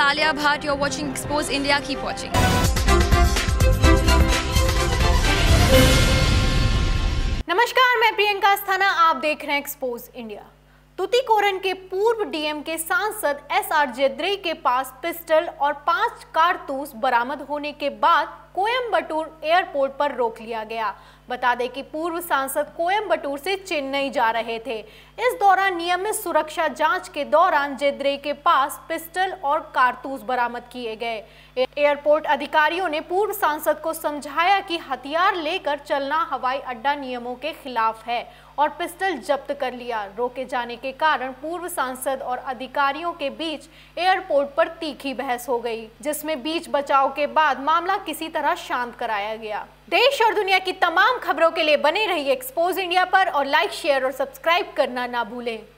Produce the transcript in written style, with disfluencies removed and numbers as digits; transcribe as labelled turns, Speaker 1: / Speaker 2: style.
Speaker 1: Alia Bhatt. You're watching Expose India. Keep watching.
Speaker 2: नमस्कार, मैं प्रियंका अस्थाना, आप देख रहे हैं एक्सपोज इंडिया। तूतीकोरन के पूर्व डीएम के सांसद एसआर जयद्रे के पास पिस्टल और 5 कारतूस बरामद होने के बाद कोयम्बटूर एयरपोर्ट पर रोक लिया गया। बता दें कि पूर्व सांसद कोयम्बटूर से चेन्नई जा रहे थे। इस दौरान नियमित सुरक्षा जांच के दौरान जयद्रे के पास पिस्टल और कारतूस बरामद किए गए। एयरपोर्ट अधिकारियों ने पूर्व सांसद को समझाया कि हथियार लेकर चलना हवाई अड्डा नियमों के खिलाफ है और पिस्टल जब्त कर लिया। रोके जाने के कारण पूर्व सांसद और अधिकारियों के बीच एयरपोर्ट पर तीखी बहस हो गई, जिसमें बीच बचाव के बाद मामला किसी तरह शांत कराया गया। देश और दुनिया की तमाम खबरों के लिए बने रहिए एक्सपोज इंडिया पर और लाइक, शेयर और सब्सक्राइब करना ना भूलें।